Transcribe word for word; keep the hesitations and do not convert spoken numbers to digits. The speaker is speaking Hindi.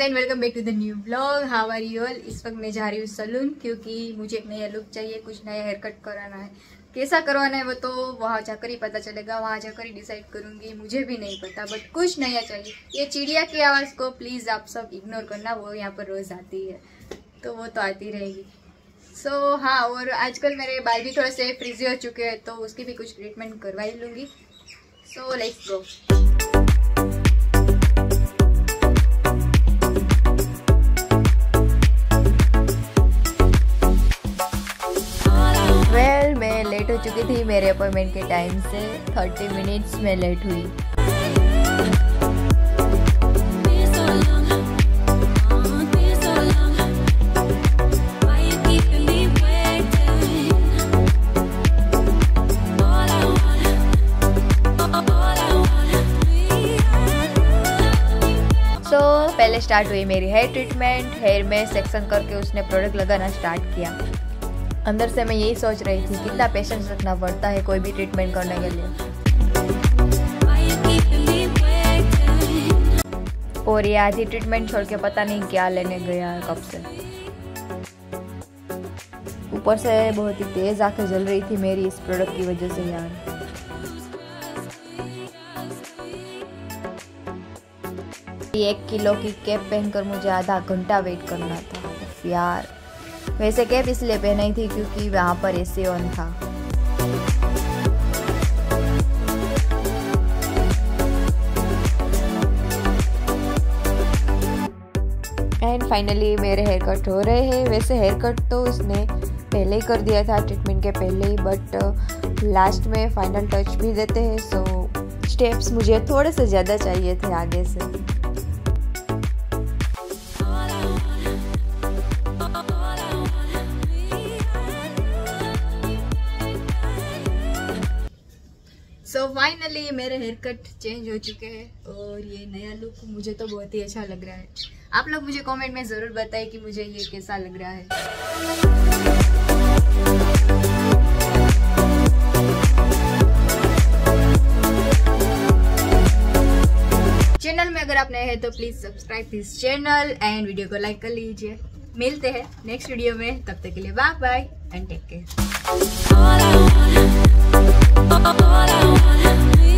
And welcome back to the new blog. How are you all. इस वक्त मैं जा रही हूँ सलून क्योंकि मुझे एक नया लुक चाहिए, कुछ नया हेयर कट कराना है। कैसा करवाना है वो तो वहाँ जाकर ही पता चलेगा, वहाँ जाकर ही डिसाइड करूँगी। मुझे भी नहीं पता, बट कुछ नया चाहिए। ये चिड़िया की आवाज़ को प्लीज़ आप सब इग्नोर करना, वो यहाँ पर रोज़ आती है तो वो तो आती रहेगी। सो so, हाँ, और आजकल मेरे बाल भी थोड़े से फ्रिजी हो चुके हैं तो उसकी भी कुछ ट्रीटमेंट करवा ही लूँगी। So let's go. वेल मैं लेट हो चुकी थी मेरे अपॉइंटमेंट के टाइम से, थर्टी मिनट्स में लेट हुई। तो so, पहले स्टार्ट हुई मेरी हेयर ट्रीटमेंट। हेयर में सेक्शन करके उसने प्रोडक्ट लगाना स्टार्ट किया। अंदर से मैं यही सोच रही थी कितना पेशेंस रखना पड़ता है कोई भी ट्रीटमेंट करने के लिए। और ये आधी ट्रीटमेंट छोड़ के पता नहीं क्या लेने गया है कब से। ऊपर से बहुत ही तेज आंखें जल रही थी मेरी इस प्रोडक्ट की वजह से यार। एक किलो की कैप पहनकर मुझे आधा घंटा वेट करना था यार। वैसे कैप इसलिए पहनी थी क्योंकि वहाँ पर एसी ऑन था। एंड फाइनली मेरे हेयर कट हो रहे हैं। वैसे हेयर कट तो उसने पहले ही कर दिया था ट्रीटमेंट के पहले ही, बट लास्ट में फाइनल टच भी देते हैं। सो स्टेप्स मुझे थोड़े से ज़्यादा चाहिए थे आगे से। सो so, फाइनली मेरे हेयर कट चेंज हो चुके हैं और ये नया लुक मुझे तो बहुत ही अच्छा लग रहा है। आप लोग मुझे कमेंट में ज़रूर बताएं कि मुझे ये कैसा लग रहा है। चैनल में अगर आप नए हैं तो please subscribe this channel and video को लाइक कर लीजिए। मिलते हैं नेक्स्ट वीडियो में, तब तक के लिए bye bye and take care. All I wanna, all I wanna